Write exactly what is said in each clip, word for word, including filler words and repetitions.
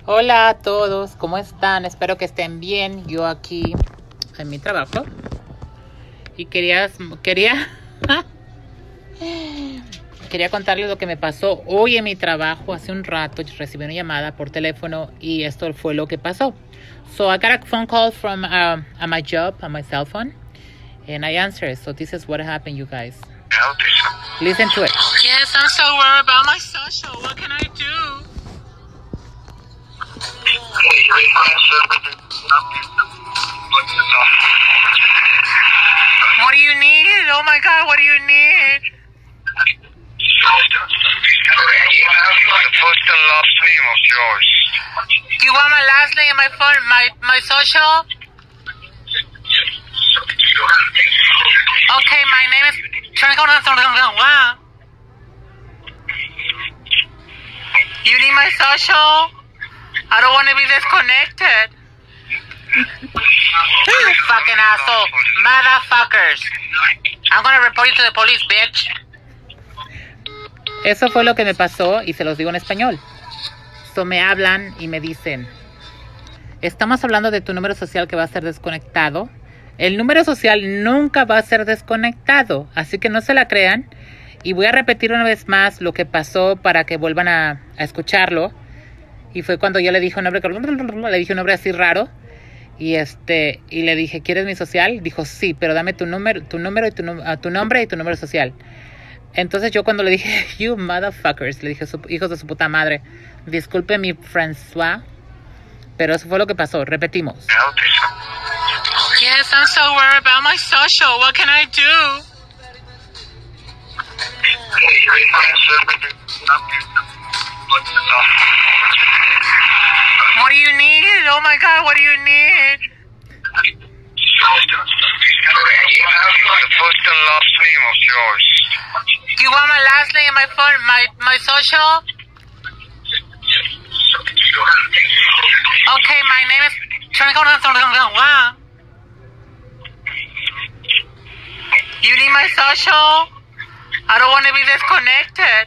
Hola a todos, ¿cómo están? Espero que estén bien. Yo aquí en mi trabajo y quería quería quería contarles lo que me pasó hoy en mi trabajo. Hace un rato recibí una llamada por teléfono y esto fue lo que pasó. So I got a phone call from uh, at my job on my cell phone, and I answered. So this is what happened, you guys. Listen to it. Yes, I'm so worried about my social. What can I do? What do you need? Oh my God, what do you need? The first and last name of yours. You want my last name, my phone, my my social? Okay, my name is. You need my social? I don't want to be disconnected. You fucking asshole. Motherfuckers. I'm gonna report you to the police, bitch. Eso fue lo que me pasó y se los digo en español. So me hablan y me dicen: estamos hablando de tu número social que va a ser desconectado. El número social nunca va a ser desconectado, así que no se la crean. Y voy a repetir una vez más lo que pasó para que vuelvan a, a escucharlo. Y fue cuando yo le dije un nombre, le dije un nombre así raro. Y este y le dije: ¿quieres mi social? Dijo: sí, pero dame tu número, tu número y tu, uh, tu nombre y tu número social. Entonces yo cuando le dije: you motherfuckers, le dije: hijos de su puta madre, disculpe mi François, pero eso fue lo que pasó. Repetimos. Yes, I'm so worried about my social. What can I do? What do you need? Oh my God, what do you need? The first and last name of yours. You want my last name, my phone, my my social? Okay, my name is. You need my social? I don't want to be disconnected.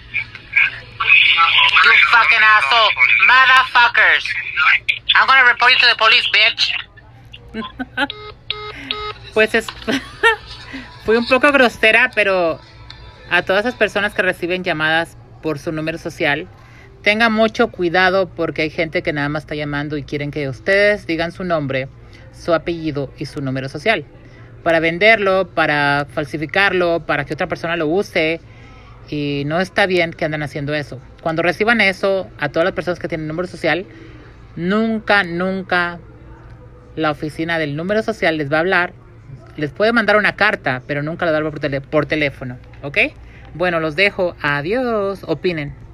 You fucking asshole. Motherfuckers. I'm gonna report you to the police, bitch. Pues es... fui un poco grosera, pero a todas esas personas que reciben llamadas por su número social, tengan mucho cuidado porque hay gente que nada más está llamando y quieren que ustedes digan su nombre, su apellido y su número social para venderlo, para falsificarlo, para que otra persona lo use. Y no está bien que anden haciendo eso. Cuando reciban eso, a todas las personas que tienen número social, nunca, nunca la oficina del número social les va a hablar. Les puede mandar una carta, pero nunca la va a dar por, tele, por teléfono. ¿Ok? Bueno, los dejo. Adiós. Opinen.